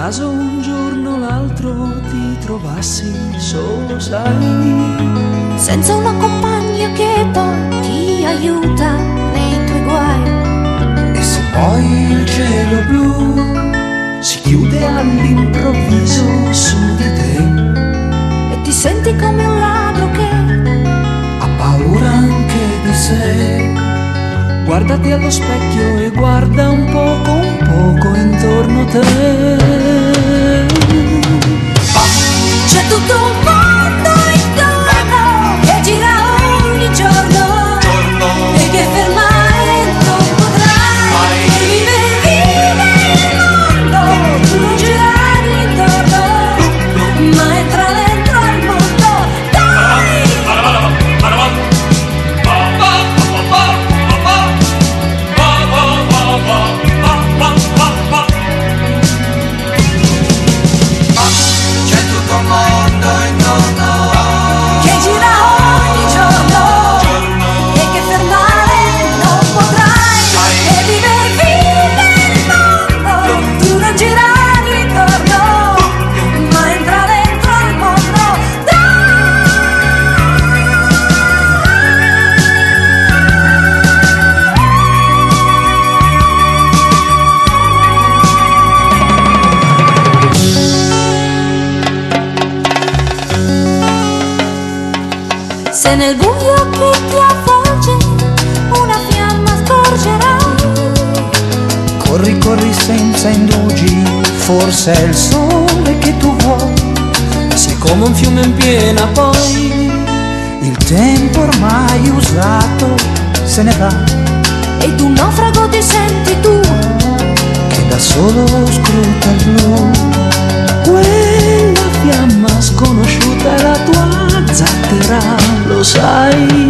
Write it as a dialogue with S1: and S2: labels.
S1: caso un giorno o l'altro ti trovassi solo, sai,
S2: senza una compagna che poi ti aiuta nei tuoi guai.
S1: e se poi il cielo blu si chiude all'improvviso su di te
S2: E ti senti come un ladro che
S1: ha paura anche di sé, guardati allo specchio e guarda un poco intorno a te.
S2: c'è tutto un mondo intorno che gira ogni giorno e che fermare non potrai. Vive il mondo, tu non girargli intorno, ma entra dentro al mondo, dai!
S1: C'è tutto un mondo intorno
S2: Che gira ogni giorno e che fermare non potrai. E vive il mondo, tu non girargli intorno, ma entra dentro al mondo, se nel buio che ti avvolge una fiamma scorgerai.
S1: corri, corri senza indugi, forse è il sole che tu vuoi. Sei come un fiume in piena, poi il tempo ormai usato se ne va,
S2: Ed un naufrago ti senti tu,
S1: che da solo scruta il blu. Quella fiamma sconosciuta è la tua zattera, lo sai.